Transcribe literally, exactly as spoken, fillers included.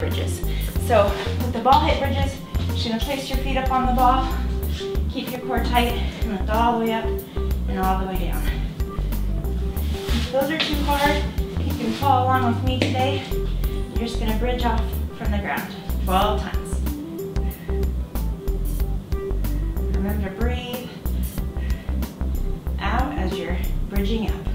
bridges. So with the ball hit bridges, you're just gonna place your feet up on the ball, keep your core tight, and lift all the way up and all the way down. If those are too hard, you can follow along with me today. You're just gonna bridge off from the ground twelve times. Remember to breathe out as you're bridging up.